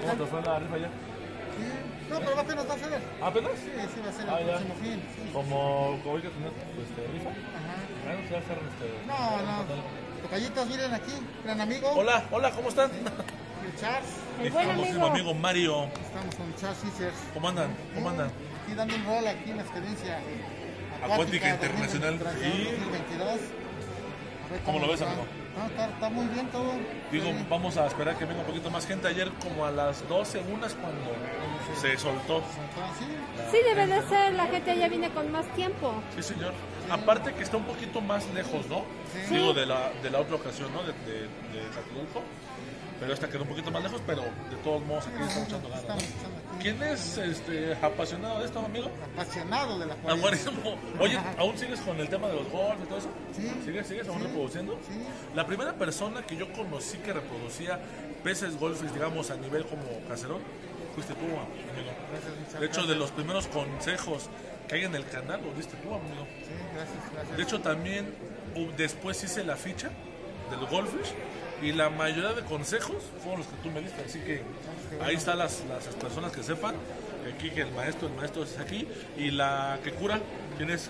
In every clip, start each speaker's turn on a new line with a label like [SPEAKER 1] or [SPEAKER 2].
[SPEAKER 1] ¿Cómo te fue en la rifa ayer?
[SPEAKER 2] Sí. No, pero apenas va a ser.
[SPEAKER 1] ¿Apenas?
[SPEAKER 2] Sí, sí, va a ser
[SPEAKER 1] Ah,
[SPEAKER 2] el
[SPEAKER 1] ya.
[SPEAKER 2] próximo fin. Sí.
[SPEAKER 1] Como hoy que tenés rifa.
[SPEAKER 2] Ajá.
[SPEAKER 1] Bueno, ya cerran
[SPEAKER 2] No. Tocallitos, miren aquí, gran amigo.
[SPEAKER 1] Hola, hola, ¿cómo están?
[SPEAKER 2] El Charles.
[SPEAKER 1] Mi famosísimo amigo Mario.
[SPEAKER 2] Estamos con Charles Fisher.
[SPEAKER 1] ¿Cómo andan? ¿Cómo andan?
[SPEAKER 2] Aquí dando un rol aquí en la experiencia
[SPEAKER 1] Acuática Internacional.
[SPEAKER 2] 2022.
[SPEAKER 1] ¿Cómo lo ves, amigo?
[SPEAKER 2] Está muy bien todo.
[SPEAKER 1] Digo, vamos a esperar que venga un poquito más gente. Ayer como a las 12 unas cuando se soltó.
[SPEAKER 3] Sí, debe de ser, la gente ya viene con más tiempo.
[SPEAKER 1] Sí, señor. Aparte que está un poquito más lejos, ¿no?
[SPEAKER 2] Sí.
[SPEAKER 1] Digo, de la otra ocasión, ¿no? De Tlatelolco. Pero esta quedó un poquito más lejos, pero de todos modos aquí estamos echando ganas, ¿no? ¿Quién es apasionado de esto, amigo?
[SPEAKER 2] Apasionado de la
[SPEAKER 1] Buenísimo. Oye, ¿aún sigues con el tema de los golf y todo eso?
[SPEAKER 2] Sí.
[SPEAKER 1] ¿Sigues aún reproduciendo?
[SPEAKER 2] Sí.
[SPEAKER 1] La primera persona que yo conocí que reproducía peces golfes, digamos, a nivel como caserón, fuiste tú, amigo.
[SPEAKER 2] Gracias,
[SPEAKER 1] De hecho, de los primeros consejos que hay en el canal, lo diste tú, amigo.
[SPEAKER 2] Sí, gracias.
[SPEAKER 1] De hecho, también después hice la ficha del Goldfish y la mayoría de consejos fueron los que tú me diste. Así que ahí están las personas que sepan que aquí que el maestro es aquí. Y la que cura, ¿quién es?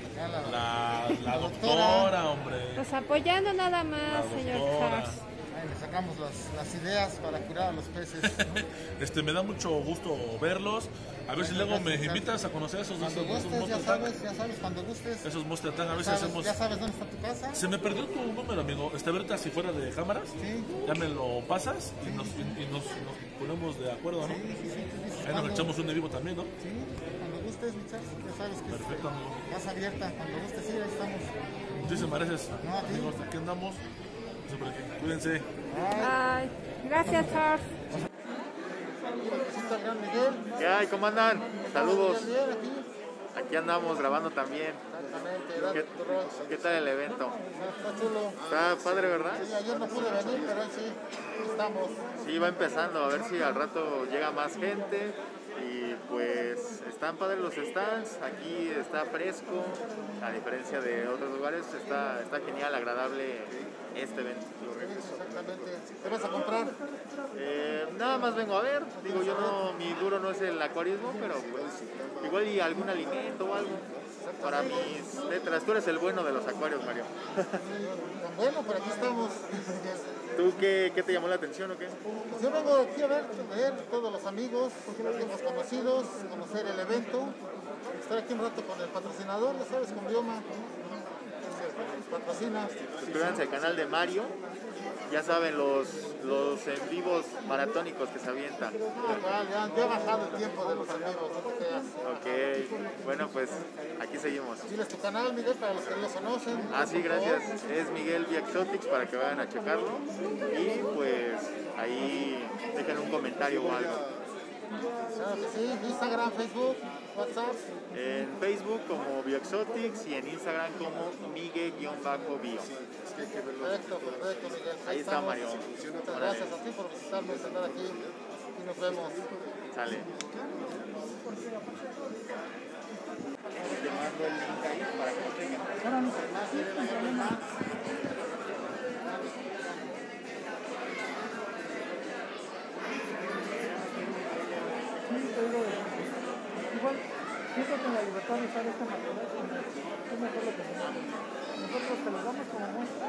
[SPEAKER 1] La doctora, hombre.
[SPEAKER 3] Pues apoyando nada más, señor Charles.
[SPEAKER 2] Ahí le sacamos las ideas para curar a los peces, ¿no?
[SPEAKER 1] Me da mucho gusto verlos. A ver si luego me invitas a conocer esos
[SPEAKER 2] Cuando gustes,
[SPEAKER 1] Monster
[SPEAKER 2] ya sabes, cuando gustes.
[SPEAKER 1] Esos Monster Tank, a ver si hacemos.
[SPEAKER 2] Ya sabes dónde está tu casa.
[SPEAKER 1] Se me perdió tu número, amigo. Ahorita si fuera de cámaras,
[SPEAKER 2] Sí.
[SPEAKER 1] ya me lo pasas y nos ponemos de acuerdo, ¿no?
[SPEAKER 2] Sí.
[SPEAKER 1] Ahí nos echamos un en vivo también, ¿no?
[SPEAKER 2] Sí, cuando gustes, mi Charles, ya sabes que
[SPEAKER 1] Perfecto, amigo.
[SPEAKER 2] es casa abierta. Cuando gustes, sí, ahí estamos.
[SPEAKER 1] Muchísimas gracias.
[SPEAKER 2] No, a ti.
[SPEAKER 1] Amigos, aquí andamos. Cuídense.
[SPEAKER 3] Ay, gracias, Charles.
[SPEAKER 2] Visita al gran Miguel.
[SPEAKER 4] ¿Qué hay? ¿Cómo andan? Saludos.
[SPEAKER 2] Bien, aquí.
[SPEAKER 4] Aquí andamos grabando también.
[SPEAKER 2] Exactamente, dale tu rol.
[SPEAKER 4] ¿Qué tal el evento?
[SPEAKER 2] Está chulo.
[SPEAKER 4] Está padre, ¿verdad?
[SPEAKER 2] Sí, ayer no pude venir, pero hoy sí, estamos.
[SPEAKER 4] Sí, va empezando. A ver si al rato llega más gente. Y pues están padres los stands. Aquí está fresco. A diferencia de otros lugares, está genial, agradable este evento.
[SPEAKER 2] Exactamente. ¿Qué vas a comprar?
[SPEAKER 4] Nada más vengo a ver. Digo, yo no, mi duro no es el acuarismo, pero pues igual y algún alimento o algo para mis letras. Tú eres el bueno de los acuarios, Mario.
[SPEAKER 2] Bueno, por aquí estamos.
[SPEAKER 4] ¿Tú qué te llamó la atención o qué?
[SPEAKER 2] Pues yo vengo aquí a ver todos los amigos, los conocidos, conocer el evento, estar aquí un rato con el patrocinador, ya sabes, con Bioma, nos patrocina.
[SPEAKER 4] Suscríbanse al canal de Mario. Ya saben, los en vivos maratónicos que se avientan.
[SPEAKER 2] Ya ha bajado el tiempo de los amigos, no te creas.
[SPEAKER 4] Ok, bueno, pues aquí seguimos.
[SPEAKER 2] Diles tu canal, Miguel, para los que no lo conocen.
[SPEAKER 4] Ah, sí, gracias. Es Miguel Viaxotics para que vayan a checarlo. Y pues ahí dejen un comentario o algo.
[SPEAKER 2] Claro que sí, Instagram, Facebook, WhatsApp.
[SPEAKER 4] En Facebook como Bioexotics y en Instagram como Migue-Bio.
[SPEAKER 2] Perfecto, Miguel.
[SPEAKER 4] Ahí está,
[SPEAKER 2] estamos.
[SPEAKER 4] Mario.
[SPEAKER 2] Muchas gracias a ti por visitarme, estar aquí y nos vemos.
[SPEAKER 4] Sale. Te mando el link ahí para que lo tengan.
[SPEAKER 2] Igual, siento que la libertad de usar este material es mejor lo que nosotros te lo damos como muestra.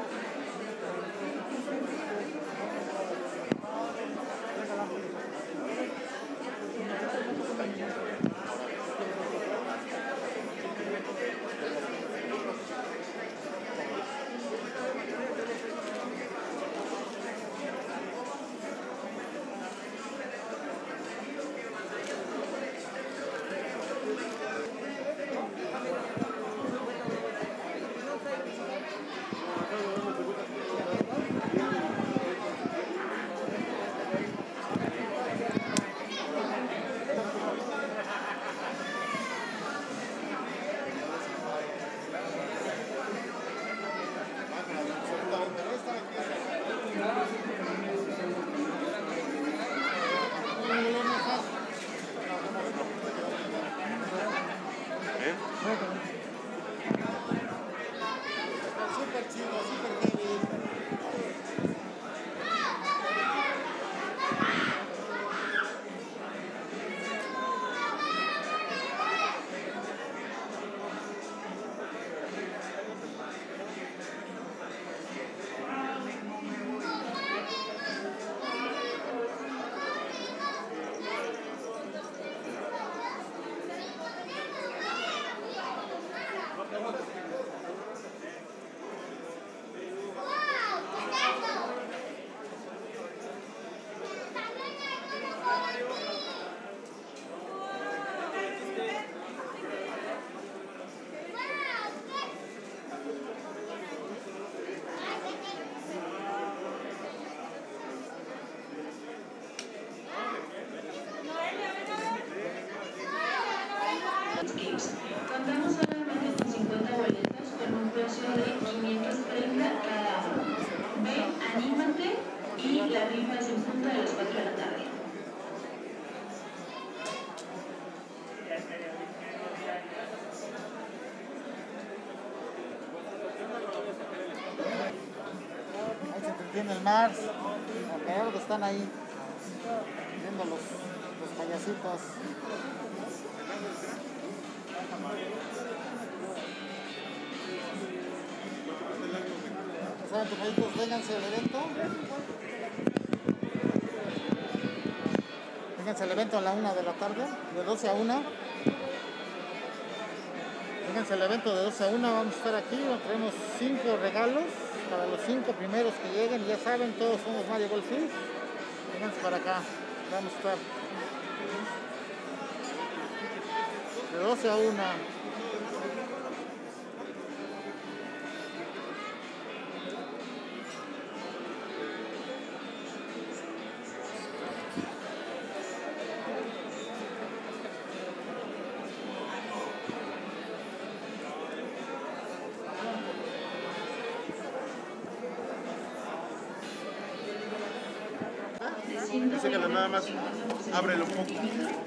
[SPEAKER 5] la rifa es en punto de las 4 de la tarde.
[SPEAKER 2] Ahí se entretiene el mar, alrededor que están ahí, viendo los payasitos. ¿Saben, tocaditos? Vénganse al evento. Vénganse al evento a la 1 de la tarde, de 12 a 1. Vénganse al evento de 12 a 1, vamos a estar aquí, traemos 5 regalos para los 5 primeros que lleguen. Ya saben, todos somos Mario Golf Inc. Vénganse para acá, vamos a estar de 12 a 1.
[SPEAKER 6] Dice que nada más ábrelo un poco.
[SPEAKER 5] De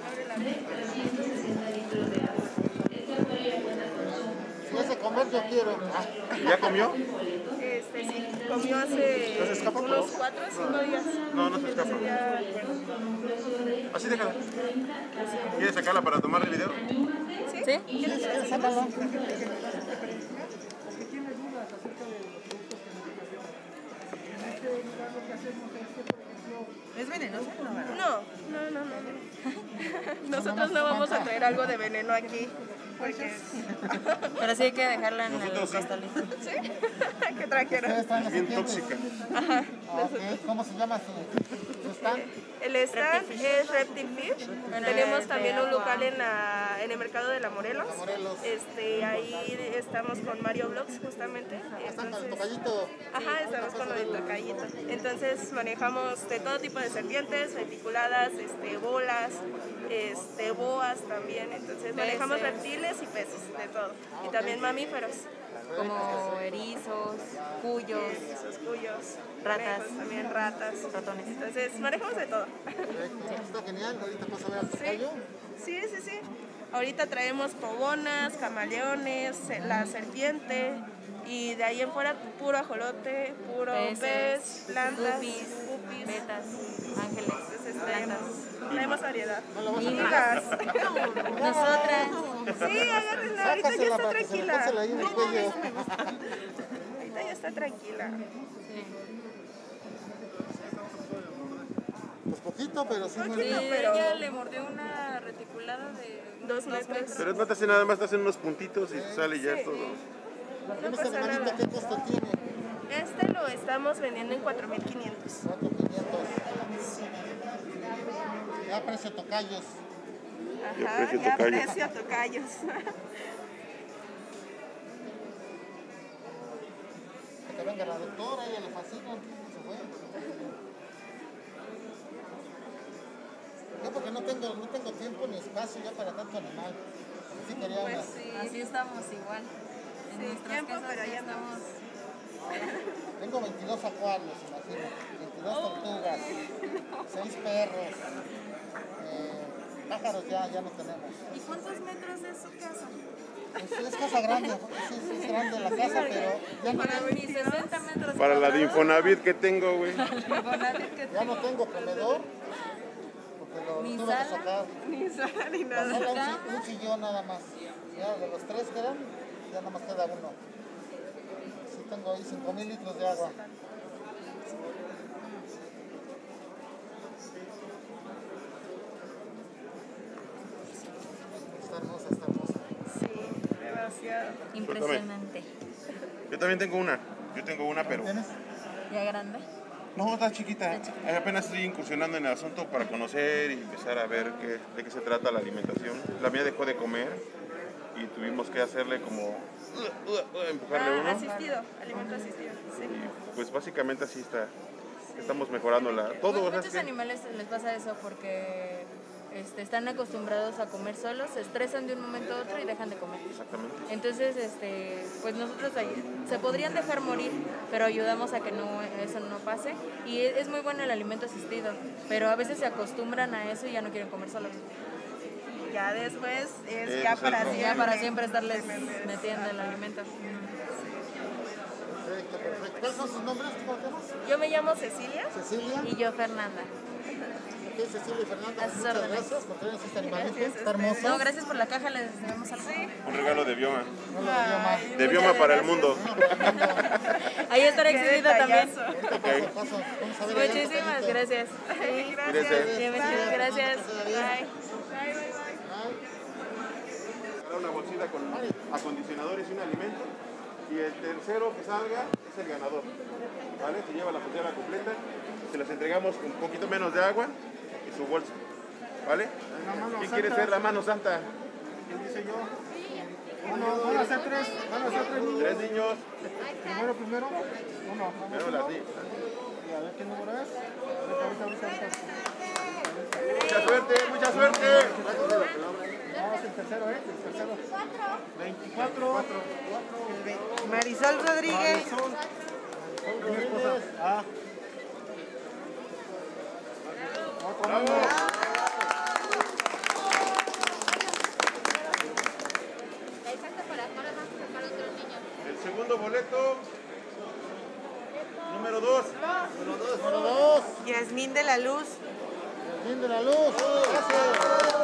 [SPEAKER 5] 360 litros de agua. Este apoyo cuenta con su
[SPEAKER 2] Si ese comer yo quiero.
[SPEAKER 6] ¿Ya comió?
[SPEAKER 7] Sí, comió hace
[SPEAKER 6] ¿No se escapa,
[SPEAKER 7] unos
[SPEAKER 6] no?
[SPEAKER 7] 4 o 5 días.
[SPEAKER 6] No, no se escapa.
[SPEAKER 7] Ya,
[SPEAKER 6] Así déjala. ¿Quieres sacarla para tomar el video?
[SPEAKER 7] ¿Sí?
[SPEAKER 2] Sácalo.
[SPEAKER 8] ¿Es venenoso? No, ¿verdad?
[SPEAKER 7] No. Nosotros no vamos a traer algo de veneno aquí. Porque...
[SPEAKER 8] Pero sí hay que dejarla en
[SPEAKER 6] Nosotros
[SPEAKER 8] el
[SPEAKER 6] sí.
[SPEAKER 8] costalito.
[SPEAKER 7] ¿Sí? ¿Qué trajeron?
[SPEAKER 2] Ustedes traen los
[SPEAKER 6] Bien
[SPEAKER 2] serpientes.
[SPEAKER 6] tóxica.
[SPEAKER 2] Ok, ¿cómo se llama su stand?
[SPEAKER 7] El stand es Reptil Fish. Tenemos también un local en el mercado de la Morelos.
[SPEAKER 2] Morelos.
[SPEAKER 7] Ahí estamos con Mario Vlogs justamente.
[SPEAKER 2] Están con el
[SPEAKER 7] Entonces,
[SPEAKER 2] tocallito.
[SPEAKER 7] ajá, estamos con lo del tocallito. Entonces manejamos de todo tipo de serpientes, reticuladas, bolas, boas también. Entonces manejamos reptiles y peces, de todo. Y también mamíferos.
[SPEAKER 8] Como erizos, cuyos,
[SPEAKER 7] Esos cuyos,
[SPEAKER 8] Ratas.
[SPEAKER 7] conejos, también ratas.
[SPEAKER 8] ratones.
[SPEAKER 7] Entonces manejamos de todo.
[SPEAKER 2] Perfecto. Está genial. Ahorita vas a ver al tocayo.
[SPEAKER 7] Sí. Ahorita traemos pogonas, camaleones, la serpiente y de ahí en fuera puro ajolote, puro pez, plantas,
[SPEAKER 8] guppies, betas, ángeles,
[SPEAKER 7] Entonces
[SPEAKER 8] plantas.
[SPEAKER 7] traemos variedad.
[SPEAKER 2] No lo vas a
[SPEAKER 7] Amigas.
[SPEAKER 8] Nosotras.
[SPEAKER 7] Sí, agárrenla, ahorita ya
[SPEAKER 2] Sácasela
[SPEAKER 7] está
[SPEAKER 2] para que se le
[SPEAKER 7] tranquila.
[SPEAKER 2] pase ahí en el cuello.
[SPEAKER 7] Ahorita ya está tranquila.
[SPEAKER 2] Pues poquito, pero sí muy
[SPEAKER 7] Poquito.
[SPEAKER 2] bien.
[SPEAKER 7] pero-
[SPEAKER 8] Ella le mordió una reticulada de
[SPEAKER 7] 2 metros.
[SPEAKER 6] Pero no te hace nada más, te hacen unos puntitos y sale ya todo.
[SPEAKER 7] No
[SPEAKER 2] Este
[SPEAKER 7] pasa
[SPEAKER 2] animalito,
[SPEAKER 7] nada.
[SPEAKER 2] ¿qué costo tiene?
[SPEAKER 7] Lo estamos vendiendo en 4,500.
[SPEAKER 2] 4,500. Ya precio tocayos.
[SPEAKER 7] Ajá,
[SPEAKER 6] precio
[SPEAKER 7] ya
[SPEAKER 6] tocayos.
[SPEAKER 7] precio tocayos.
[SPEAKER 2] Que venga la doctora, ella le fascina. Se fue. Yo porque no tengo tiempo ni espacio ya para tanto animal. Sí quería
[SPEAKER 7] Pues
[SPEAKER 2] unas.
[SPEAKER 7] sí.
[SPEAKER 8] Así estamos igual. En
[SPEAKER 7] Sí,
[SPEAKER 8] nuestras
[SPEAKER 7] tiempo,
[SPEAKER 8] casas
[SPEAKER 7] pero
[SPEAKER 8] ya
[SPEAKER 7] ya
[SPEAKER 8] estamos.
[SPEAKER 2] Tengo 22 acuarios, imagino. 22 tortugas. 6 perros. Pájaros ya no tenemos.
[SPEAKER 8] ¿Y cuántos metros es su casa?
[SPEAKER 2] Pues es casa grande, sí, es grande la casa, pero ya no,
[SPEAKER 8] Ni 60 metros.
[SPEAKER 6] Para la de
[SPEAKER 8] cuadrados.
[SPEAKER 6] Infonavit que tengo, güey.
[SPEAKER 2] ya no tengo comedor, porque lo
[SPEAKER 8] Ni
[SPEAKER 2] tuve que
[SPEAKER 8] sala.
[SPEAKER 2] sacar.
[SPEAKER 7] Ni sala ni
[SPEAKER 2] La
[SPEAKER 7] nada.
[SPEAKER 2] sala, un sillón nada más. Ya de los 3 que eran, ya nada más queda uno. Sí tengo ahí 5,000 litros de agua. Está hermosa, está hermosa.
[SPEAKER 7] Sí, demasiado.
[SPEAKER 8] Impresionante.
[SPEAKER 6] Yo también tengo una. Yo tengo una, pero...
[SPEAKER 2] ¿Tienes?
[SPEAKER 8] ¿Ya grande?
[SPEAKER 6] No, está chiquita. Apenas estoy incursionando en el asunto para conocer y empezar a ver de qué se trata la alimentación. La mía dejó de comer y tuvimos que hacerle como... empujarle uno.
[SPEAKER 7] Asistido, alimento asistido. Sí.
[SPEAKER 6] Y pues básicamente así está. Estamos mejorándola. Todo, o sea,
[SPEAKER 8] Muchos
[SPEAKER 6] es que-
[SPEAKER 8] animales les pasa eso porque están acostumbrados a comer solos, se estresan de un momento a otro y dejan de comer.
[SPEAKER 6] Exactamente.
[SPEAKER 8] Entonces, pues nosotros se podrían dejar morir, pero ayudamos a que eso no pase. Y es muy bueno el alimento asistido, pero a veces se acostumbran a eso y ya no quieren comer solos.
[SPEAKER 7] Ya después es ya para siempre.
[SPEAKER 8] Ya para siempre estarles metiendo el alimento.
[SPEAKER 2] Perfecto, perfecto. ¿Cuáles son sus nombres? ¿Cómo te llamas?
[SPEAKER 7] Yo me llamo Cecilia.
[SPEAKER 2] Cecilia.
[SPEAKER 8] Y yo, Fernanda.
[SPEAKER 2] Ok, Cecilia y Fernanda,
[SPEAKER 8] A sus
[SPEAKER 2] muchas
[SPEAKER 8] órdenes.
[SPEAKER 2] gracias por traernos este animalito.
[SPEAKER 7] Gracias.
[SPEAKER 2] Está hermoso.
[SPEAKER 8] No, gracias por la caja, les damos algo.
[SPEAKER 6] Un regalo de Bioma.
[SPEAKER 2] No lo idioma.
[SPEAKER 6] De Bioma para el mundo.
[SPEAKER 8] Ahí estará
[SPEAKER 7] Qué
[SPEAKER 8] exhibido también.
[SPEAKER 7] detallazo.
[SPEAKER 2] Paso, paso. Vamos a ver allá un
[SPEAKER 8] Muchísimas
[SPEAKER 2] poquito.
[SPEAKER 8] gracias.
[SPEAKER 6] Cuídese.
[SPEAKER 8] Bien, muchas gracias.
[SPEAKER 7] Bye. Bye, bye, bye.
[SPEAKER 6] Una bolsita con acondicionadores y un alimento. Y el tercero que salga es el ganador. ¿Vale? Se lleva la pulsera completa. Se las entregamos con un poquito menos de agua y su bolsa. ¿Vale? ¿Quién quiere ser la mano santa?
[SPEAKER 2] ¿Quién dice yo? Van a ser tres. Van a ser tres niños.
[SPEAKER 6] Tres niños.
[SPEAKER 2] Primero. Uno.
[SPEAKER 6] Primero las niñas.
[SPEAKER 2] Y a ver qué número es. Ahorita.
[SPEAKER 6] Mucha suerte, mucha suerte.
[SPEAKER 2] No, es el tercero, ¿eh? El tercero. 24.
[SPEAKER 9] Marisol Rodríguez.
[SPEAKER 2] Mi esposa. Ah.
[SPEAKER 6] ¡Bravo! El segundo boleto. Número 2.
[SPEAKER 2] Número 2.
[SPEAKER 9] Yasmín de la Luz.
[SPEAKER 2] Fin de la luz. Gracias.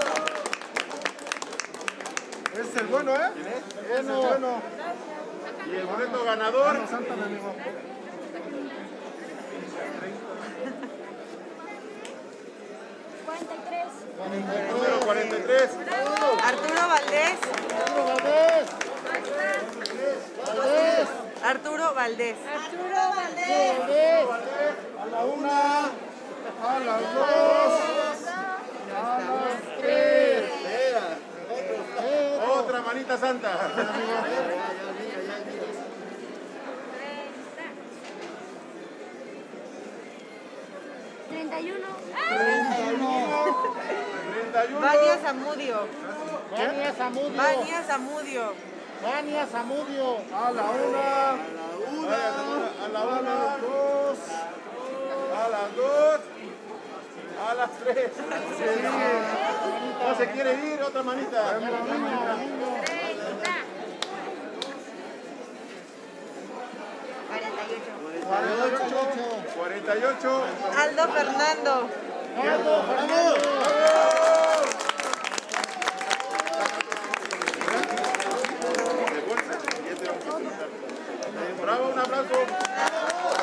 [SPEAKER 10] Es el bueno, ¿eh?
[SPEAKER 6] ¿Quién es?
[SPEAKER 10] Es el bueno.
[SPEAKER 6] Y el boleto ganador.
[SPEAKER 10] Santa, mi amigo.
[SPEAKER 6] Número 43.
[SPEAKER 9] Arturo Valdés.
[SPEAKER 2] Valdés. Valdés.
[SPEAKER 9] Arturo Valdés.
[SPEAKER 2] Valdés.
[SPEAKER 10] A la una, a las dos, a las tres.
[SPEAKER 6] Otra manita santa.
[SPEAKER 3] 31.
[SPEAKER 6] 31.
[SPEAKER 9] Vania Zamudio.
[SPEAKER 2] Vania Zamudio.
[SPEAKER 9] Vania Zamudio.
[SPEAKER 2] Vania Zamudio.
[SPEAKER 10] A la una,
[SPEAKER 6] A la
[SPEAKER 10] a
[SPEAKER 6] una.
[SPEAKER 10] las dos.
[SPEAKER 6] A las 2. A las 3. No se quiere ir, otra manita. 48.
[SPEAKER 9] Aldo Fernando.
[SPEAKER 6] De bolsa. Y este vamos a presentar. Bravo, un abrazo.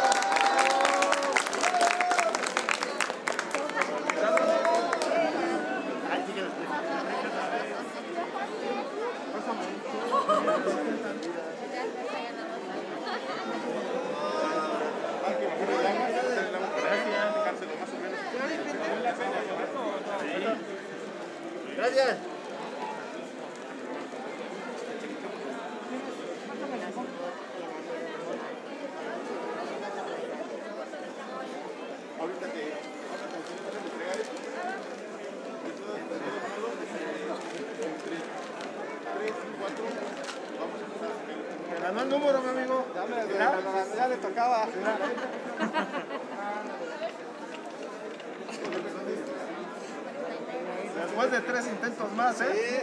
[SPEAKER 2] Gracias.
[SPEAKER 6] Ahorita te vamos a entregar esto. Entre 3 y 4 vamos a empezar a sacar.
[SPEAKER 10] Me ganó el número, mi amigo. Ya le tocaba. Después de 3 intentos más, ¿eh?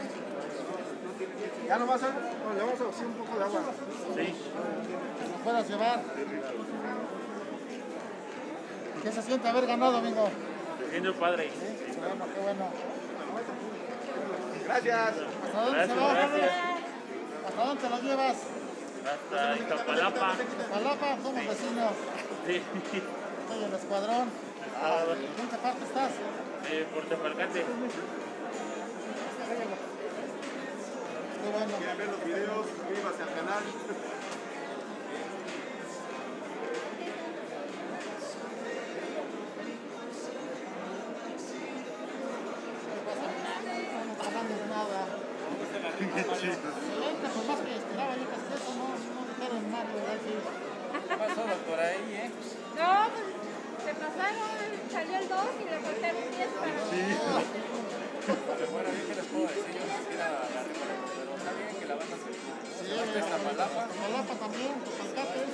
[SPEAKER 10] Ya nomás le vamos a hacer un poco de agua.
[SPEAKER 2] Nos puedas llevar. ¿Qué se siente haber ganado, amigo?
[SPEAKER 11] Siendo padre.
[SPEAKER 2] Bueno, qué bueno.
[SPEAKER 10] Gracias.
[SPEAKER 2] ¿Hasta dónde se va?
[SPEAKER 11] Gracias.
[SPEAKER 2] ¿Hasta dónde te lo llevas?
[SPEAKER 11] Hasta Iztapalapa.
[SPEAKER 2] Palapa, somos vecinos.
[SPEAKER 11] Sí.
[SPEAKER 2] Soy el escuadrón. ¿En qué parte estás?
[SPEAKER 11] Por Tepalcate.
[SPEAKER 2] Qué bueno.
[SPEAKER 6] Quieren ver los videos, suscríbase al canal.
[SPEAKER 2] No nos pagamos nada. Excelente, pues más que esperaba yo que eso no dijeron nada, ¿verdad? Sí.
[SPEAKER 12] ¿Qué pasó, doctora, ahí,
[SPEAKER 3] No, pues se pasaron, salió el 2 y le faltaron 10 para...
[SPEAKER 2] Iztapalapa también, los palcates.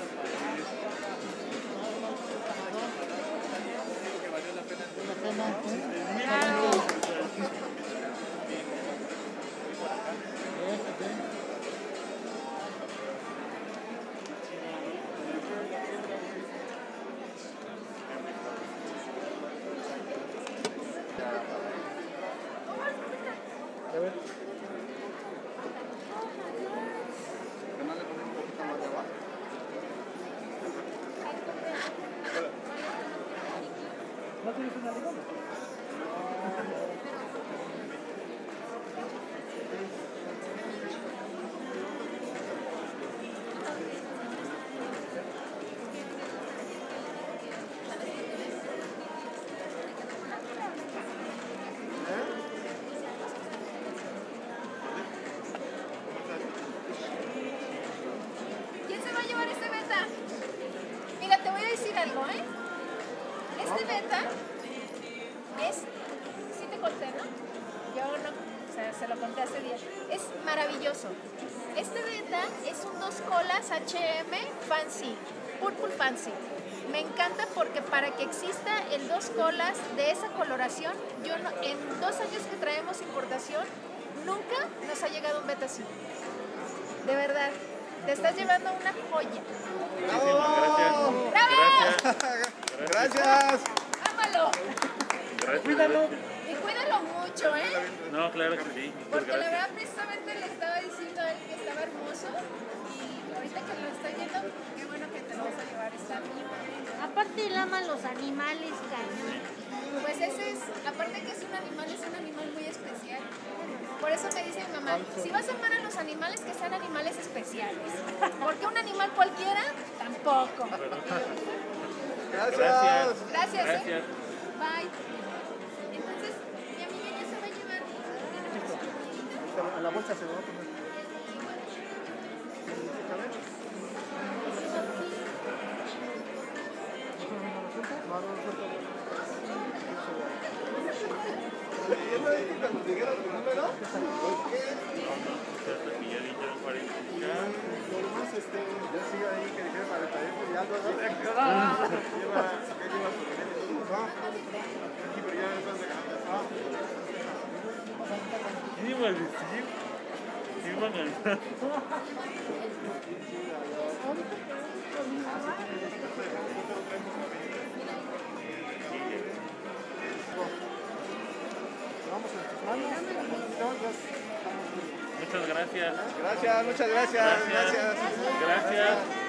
[SPEAKER 3] ¿Quién se va a llevar este beta? Mira, te voy a decir algo, ¿eh? Este beta es... ¿Sí te conté, no? Yo no, o sea, se lo conté hace días. Es maravilloso. Este beta es un 2 colas H&M Fancy, Purple Fancy. Me encanta porque para que exista el 2 colas de esa coloración, yo no, en 2 años que traemos importación, nunca nos ha llegado un beta así. De verdad, te estás llevando una joya.
[SPEAKER 11] Muchísimas gracias.
[SPEAKER 3] ¡Bravo!
[SPEAKER 10] Gracias.
[SPEAKER 3] ¡Ámalo!
[SPEAKER 11] Gracias.
[SPEAKER 3] Cuídalo. Y cuídalo mucho, ¿eh?
[SPEAKER 11] No, claro que sí. Muchas
[SPEAKER 3] Porque la
[SPEAKER 11] gracias.
[SPEAKER 3] verdad precisamente le estaba diciendo a él que estaba hermoso y ahorita que lo estoy viendo, qué bueno que te lo vas a llevar, está bien.
[SPEAKER 13] Aparte él ama los animales, cañón.
[SPEAKER 3] Pues ese es, aparte que es un animal muy especial. Por eso me dice mi mamá, si vas a amar a los animales, que sean animales especiales. Porque un animal cualquiera, tampoco.
[SPEAKER 10] Gracias.
[SPEAKER 3] Gracias,
[SPEAKER 11] Gracias.
[SPEAKER 3] ¿eh? Bye. Entonces, mi amiga ya se va a llevar.
[SPEAKER 10] A la bolsa se lo va a poner. Cuando dijeron tu número,
[SPEAKER 11] Y ya dijeron 40.
[SPEAKER 10] más yo sigo ahí que dijeron 48 y algo, ¿no? Lleva su aquí, pero ya están sacando.
[SPEAKER 11] ¿Qué iba a decir? ¿Qué iban a decir?
[SPEAKER 10] Muchas gracias.
[SPEAKER 11] Gracias, muchas gracias.
[SPEAKER 10] Gracias.
[SPEAKER 11] Gracias.